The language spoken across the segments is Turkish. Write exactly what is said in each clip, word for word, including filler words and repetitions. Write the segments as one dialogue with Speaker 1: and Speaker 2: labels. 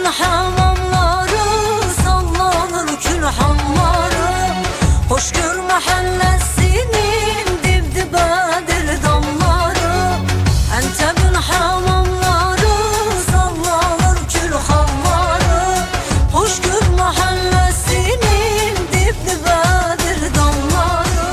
Speaker 1: Antep'in hamamları sallanır külhanları. Hoşgör mahallesinin dip dibedir damları. Antep'in hamamları sallanır külhanları. Hoşgör mahallesinin dip dibedir damları.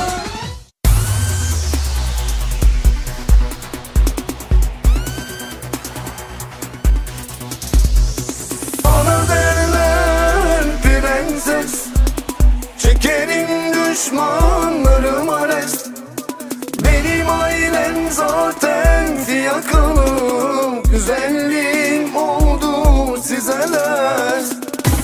Speaker 2: Bana derler prenses, çekerim düşmanlarım arest. Benim ailem zaten fiyakalı, güzelliğim oldu size lez.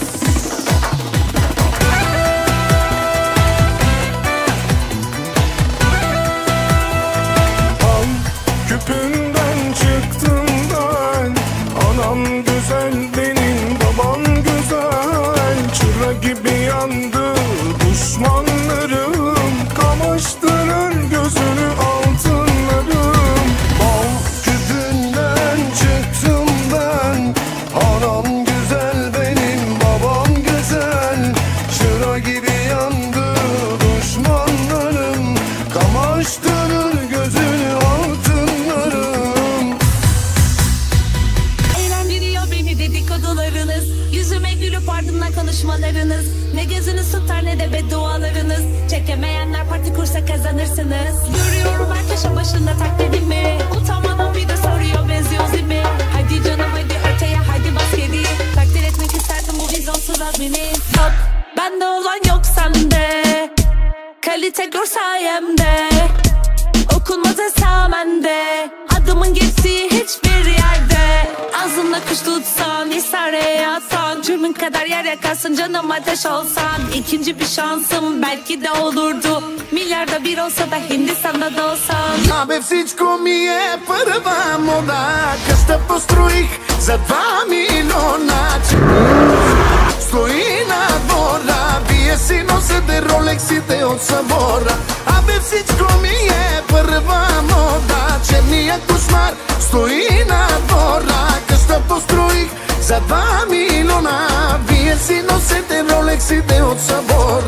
Speaker 2: Al küpünden çıktım ben, anam güzel benim babam güzel. Çıra gibi yandı düşmanlarım, kamaştırır gözünü altınlarım. Bal küpünden çıktım ben, anam güzel benim babam güzel. Çıra gibi yandı düşmanlarım, kamaştırır gözünü altınlarım.
Speaker 3: Eğlendiriyor beni dedikodularınız, yüzüme gülüp ardından konuşmalarınız. Ne gözünüz tutar ne de beddualarınız. Çekemeyenler parti kursa kazanırsınız. Görüyorum her köşe başında taklidimi. Utanmadan bir de soruyor benziyor zimi. Hadi canım hadi öteye hadi bas geri. Takdir etmek isterdim bu vizyonsuz azmini. Yok bende olan yok sende, kalite gör sayemde. Okunmaz esamende, adımın geçtiği hiçbir yerde. Ağzında kuş tutsan, isareye atsan, cürmün kadar yer yakarsın canım ateş olsan. İkinci bir şansım belki de olurdu, milyarda bir olsa da Hindistan'da da olsam.
Speaker 2: Абе всичко ми е първа мода, къща построих за два милиона. Стои на двора, вие си носите ролексите от събора. Абе всичко ми е първа мода, черния кошмар стои на двора. Къща построих за два милиона, вие си носите ролексите от събора.